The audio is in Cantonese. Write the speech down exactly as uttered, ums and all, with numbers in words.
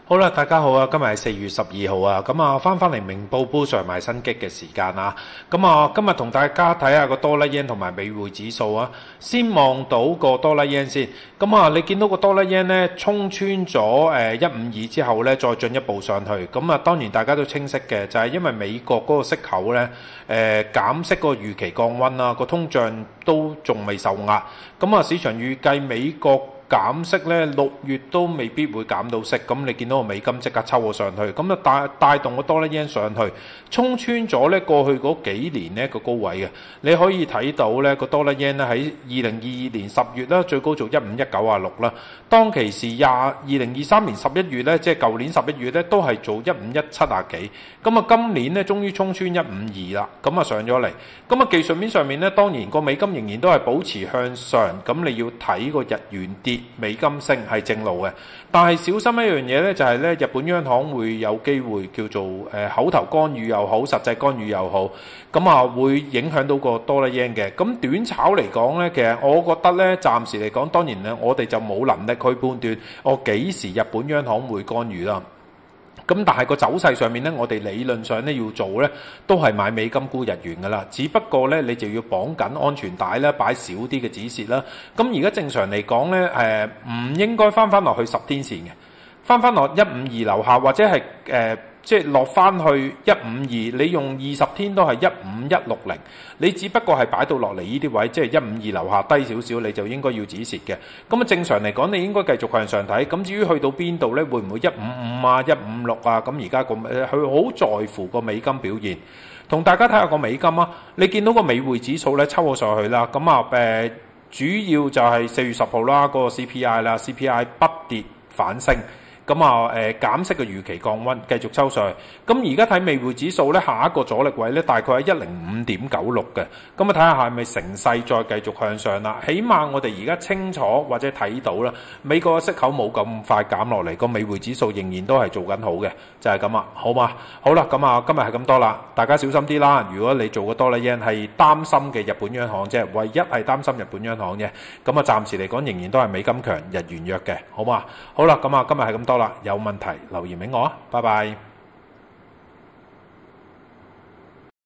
好啦，大家好啊！今日係四月十二號啊，咁啊翻翻嚟明報報上賣新擊嘅時間啊，咁啊今日同大家睇下個多啦 yen 同埋美匯指數啊，先望到個多啦 yen 先，咁啊你見到個多啦 yen 咧衝穿咗誒一五二之後咧，再進一步上去，咁啊當然大家都清晰嘅，就係因為美國嗰個息口咧誒減息嗰個預期降溫啦，個通脹都仲未受壓，咁啊市場預計美國減息咧，六月都未必會減到息，咁你見到個美金即刻抽咗上去，咁啊帶帶動個多啦 yen 上去，衝穿咗咧過去嗰幾年呢個高位嘅，你可以睇到咧個多啦 yen 咧喺二零二二年十月啦，最高做一五一九啊六啦，當其時廿二零二三年十一月咧，即係舊年十一月咧都係做一五一七啊幾，咁啊今年咧終於衝穿一五二啦，咁啊上咗嚟，咁啊技術面上面咧，當然個美金仍然都係保持向上，咁你要睇個日元跌，美金升係正路嘅，但係小心一樣嘢咧，就係咧日本央行會有機會叫做誒口頭干預又好，實際干預又好，咁啊會影響到個多啦 yen 嘅。咁短炒嚟講咧，其實我覺得咧，暫時嚟講，當然咧，我哋就冇能力去判斷我幾時日本央行會干預啦。咁但係個走勢上面咧，我哋理論上咧要做咧，都係買美金沽日元噶啦。只不過咧，你就要綁緊安全帶啦，擺少啲嘅止蝕啦。咁而家正常嚟講咧，誒、呃、唔應該翻翻落去十天線嘅，翻翻落一五二樓下或者係誒。呃即係落翻去一五二，你用二十天都係一五一六零，你只不過係擺到落嚟呢啲位，即係一五二樓下低少少，你就應該要止蝕嘅。咁啊正常嚟講，你應該繼續向上睇。咁至於去到邊度呢？會唔會一五五啊、一五六啊？咁而家個佢好在乎個美金表現。同大家睇下個美金啊，你見到個美匯指數咧抽咗上去啦。咁啊誒，主要就係四月十號啦，嗰個 C P I 啦 ，C P I 不跌反升。咁啊，誒減息嘅預期降溫，繼續抽上去。咁而家睇美匯指數咧，下一個阻力位咧，大概喺一零五點九六嘅。咁啊，睇下係咪成勢再繼續向上啦。起碼我哋而家清楚或者睇到啦，美國嘅息口冇咁快減落嚟，個美匯指數仍然都係做緊好嘅，就係咁啊，好嘛？好啦，咁啊，今日係咁多啦，大家小心啲啦。如果你做個多啦 yen 係擔心嘅日本央行啫，唯一係擔心日本央行啫。咁啊，暫時嚟講仍然都係美金強，日元弱嘅，好嘛？好啦，咁啊，今日係咁多啦，有問題留言俾我啊，拜拜。